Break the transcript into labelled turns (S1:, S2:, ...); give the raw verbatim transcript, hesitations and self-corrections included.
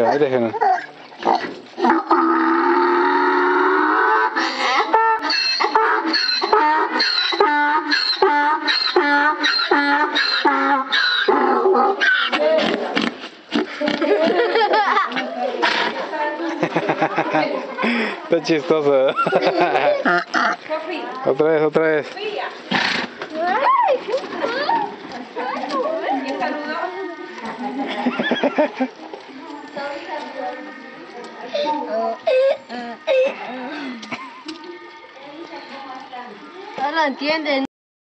S1: ahí déjenlo. Está chistoso. Otra vez, otra vez.
S2: No lo entienden.